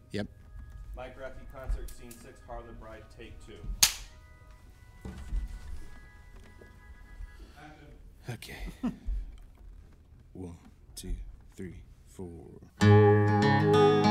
Yep. Mike Rathke concert, scene 6, Harlot Bride, take 2. Okay. 1, 2, 3, 4.